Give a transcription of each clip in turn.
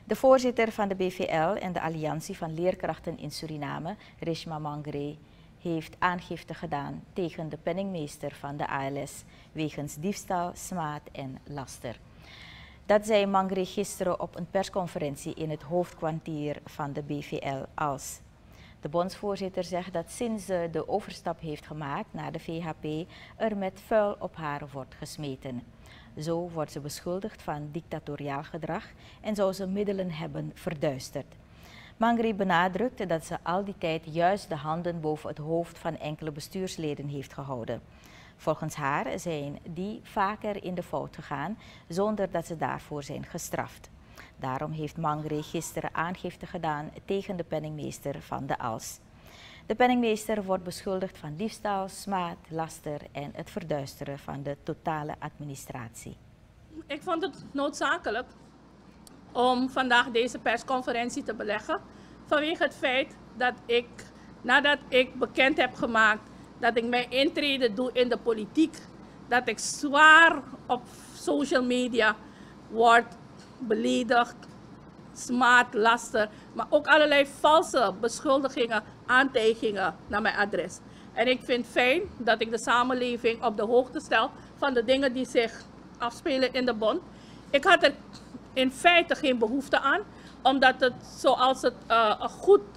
De voorzitter van de BVL en de Alliantie van Leerkrachten in Suriname, Rishma Mangre, heeft aangifte gedaan tegen de penningmeester van de ALS wegens diefstal, smaad en laster. Dat zei Mangre gisteren op een persconferentie in het hoofdkwartier van de BVL ALS. De bondsvoorzitter zegt dat sinds ze de overstap heeft gemaakt naar de VHP er met vuil op haar wordt gesmeten. Zo wordt ze beschuldigd van dictatoriaal gedrag en zou ze middelen hebben verduisterd. Mangre benadrukte dat ze al die tijd juist de handen boven het hoofd van enkele bestuursleden heeft gehouden. Volgens haar zijn die vaker in de fout gegaan zonder dat ze daarvoor zijn gestraft. Daarom heeft Mangre gisteren aangifte gedaan tegen de penningmeester van de ALS. De penningmeester wordt beschuldigd van diefstal, smaad, laster en het verduisteren van de totale administratie. Ik vond het noodzakelijk om vandaag deze persconferentie te beleggen vanwege het feit dat ik, nadat ik bekend heb gemaakt dat ik mijn intrede doe in de politiek, dat ik zwaar op social media word beledigd, smaad, laster, maar ook allerlei valse beschuldigingen, aantijgingen naar mijn adres. En ik vind het fijn dat ik de samenleving op de hoogte stel van de dingen die zich afspelen in de bond. Ik had er in feite geen behoefte aan, omdat het zoals het een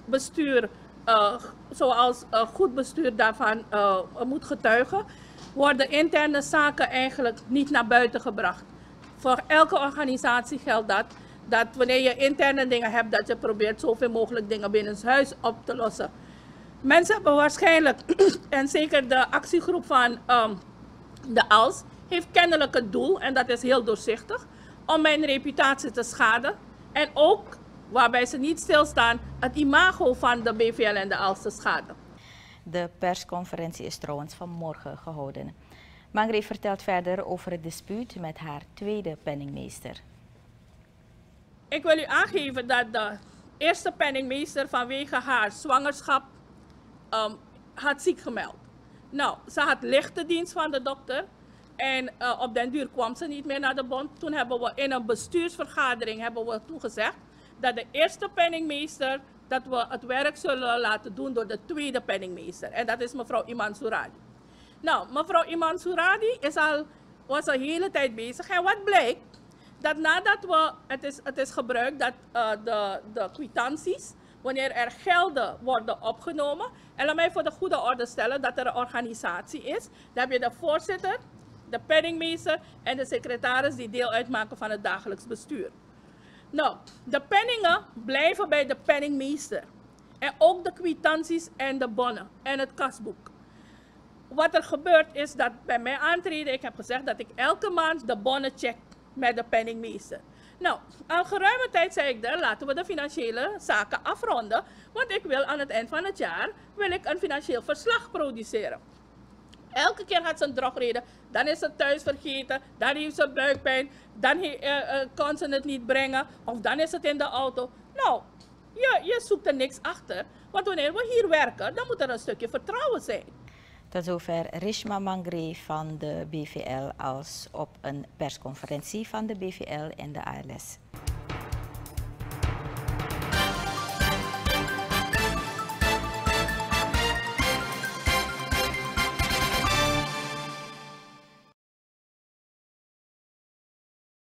goed bestuur daarvan moet getuigen, worden interne zaken eigenlijk niet naar buiten gebracht. Voor elke organisatie geldt dat wanneer je interne dingen hebt, dat je probeert zoveel mogelijk dingen binnenshuis op te lossen. Mensen hebben waarschijnlijk, en zeker de actiegroep van de ALS, heeft kennelijk het doel, en dat is heel doorzichtig, om mijn reputatie te schaden. En ook, waarbij ze niet stilstaan, het imago van de BVL en de ALS te schaden. De persconferentie is trouwens vanmorgen gehouden. Mangre vertelt verder over het dispuut met haar tweede penningmeester. Ik wil u aangeven dat de eerste penningmeester vanwege haar zwangerschap had ziek gemeld. Nou, ze had lichte dienst van de dokter en op den duur kwam ze niet meer naar de bond. Toen hebben we in een bestuursvergadering toegezegd dat de eerste penningmeester, dat we het werk zullen laten doen door de tweede penningmeester. En dat is mevrouw Iman Soeradi. Nou, mevrouw Iman Soeradi was al hele tijd bezig. En wat blijkt? Dat nadat het is gebruikt dat de kwitanties, wanneer er gelden worden opgenomen, en laat mij voor de goede orde stellen dat er een organisatie is. Dan heb je de voorzitter, de penningmeester en de secretaris die deel uitmaken van het dagelijks bestuur. Nou, de penningen blijven bij de penningmeester. En ook de kwitanties en de bonnen en het kasboek. Wat er gebeurt is dat bij mijn aantreden, ik heb gezegd dat ik elke maand de bonnen check met de penningmeester. Nou, al geruime tijd zei ik laten we de financiële zaken afronden, want ik wil aan het eind van het jaar een financieel verslag produceren. Elke keer had ze een drogreden, dan is ze thuis vergeten, dan heeft ze buikpijn, dan kon ze het niet brengen, of dan is het in de auto. Nou, je zoekt er niks achter, want wanneer we hier werken, dan moet er een stukje vertrouwen zijn. Tot zover Rishma Mangre van de BVL als op een persconferentie van de BVL en de ALS.